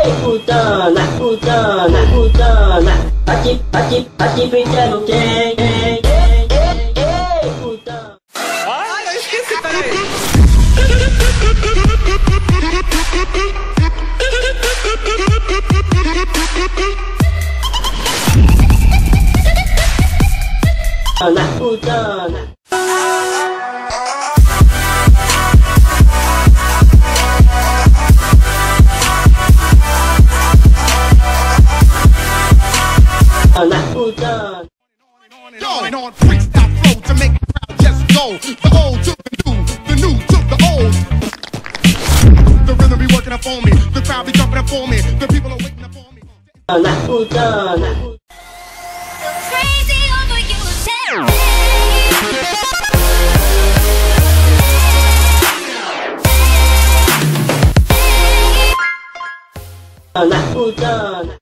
putana, putana, putana, aqui pensando quem, putana. Ai, eu esqueci, peraí. Putana. Putana. Going on freestyle flow to make the crowd just go. The old took the new took the old. The rhythm be working up on me, the crowd be jumping up for me, the people are waiting up for me. Putana. Crazy over you, tell me. Putana.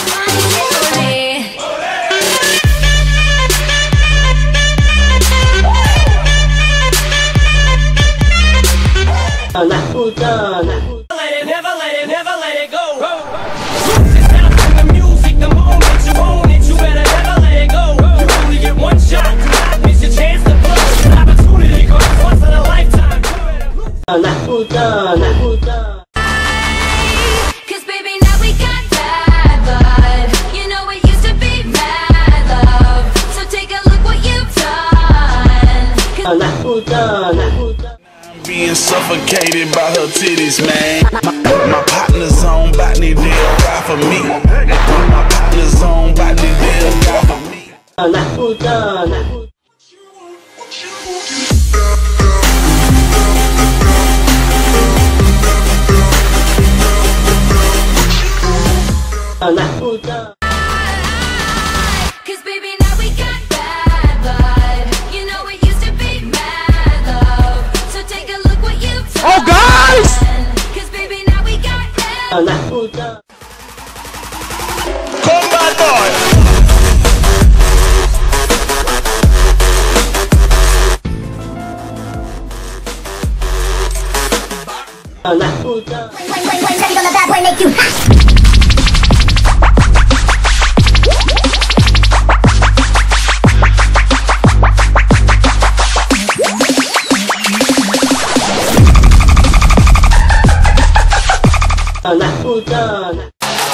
Putana. Never let it go. It's not from the music, the moment you own it, you better never let it go. You only get one shot, do not miss your chance to blow. An opportunity comes once in a lifetime. Putana. Putana. Cause baby now we got bad blood. You know it used to be mad love. So take a look what you've done. Putana. Being suffocated by her titties, man. My partner's on botany, they'll ride for me. My partner's on botany, they'll ride for me. Putana. Putana. Cause baby now we got bad blood. You know it used to be mad love. So take a look what you've done. Oh, guys! Cause baby now we got bad. Putana. Come back, boy. Putana. Ready on the bad boy make you hot. Putana.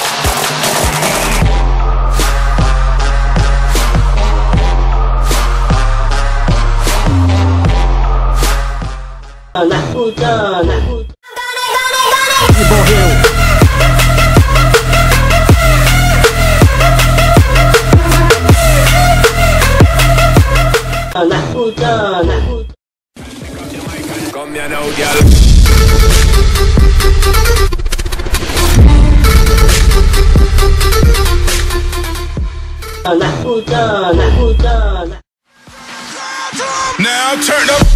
Putana. Putana. Come here now, girl. Putana. Putana. Now turn up.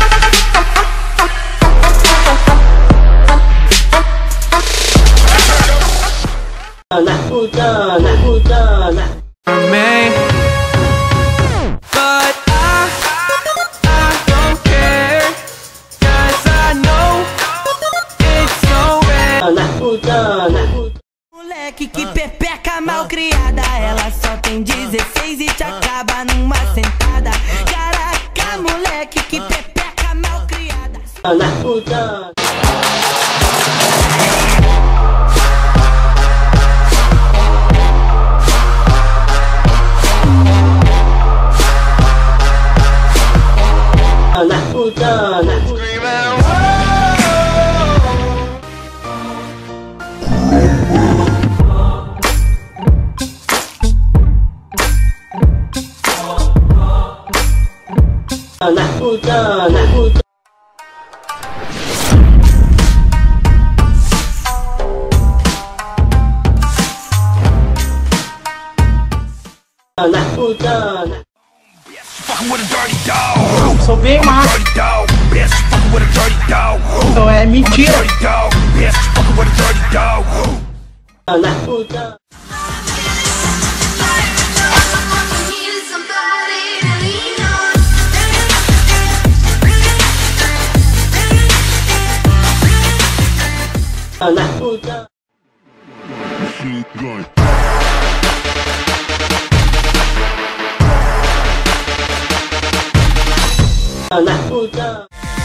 Putana. Putana. Man. But I don't care. Cause I know it's so bad. Putana. Moleque que pepeca mal criada, ela só tem 16 e te acaba numa sentada. Caraca, moleque que pepeca mal criada. Putana. Putana. Putana. Putana. Fucking with a dirty dog. Sou bem macho. Dirty dog. Bitch, fucking with a dirty dog. Então é mentira. Dirty dog. Bitch, fucking with a dirty dog. Putana. Putana. puta.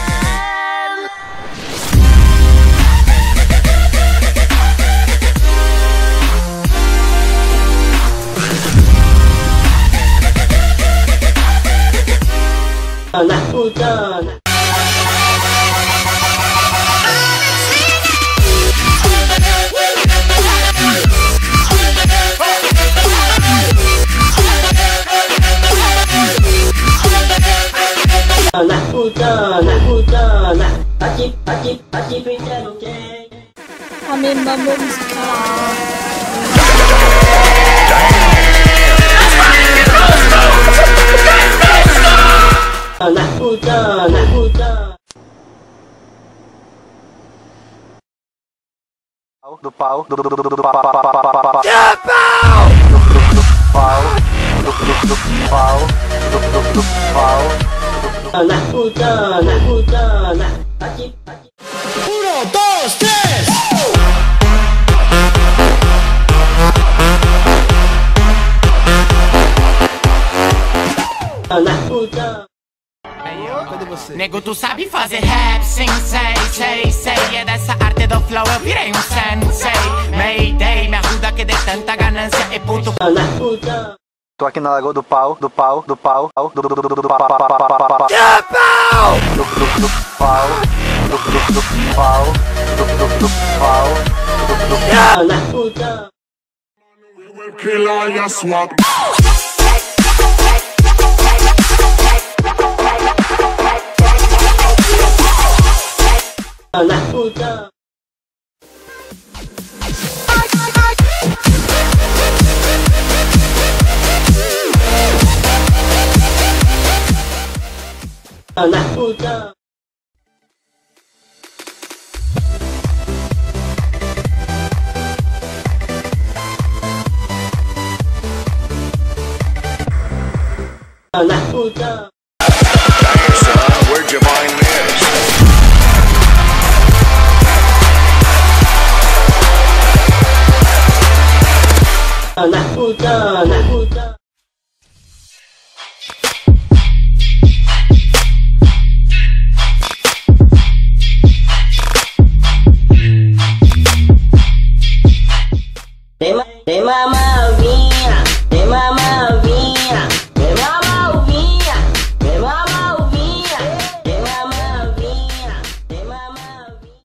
Putana. Putana. Aqui fizeram o quê? A mesma música. Putana. Do pau, do pau, do pau, Putana. Aqui. 1, 2, 3. Puta. Nego, tu sabe fazer rap, sim, sei. É dessa arte do flow, eu virei um sensei. Mayday, me ajuda que de tanta ganância e puto. Puta. Tô aqui na lagoa do pau, do pau, do pau, do pau, do pau, do pau, Puta. Kill all your swag. Puta. Puta. Puta. Where'd you find this? Puta. Tem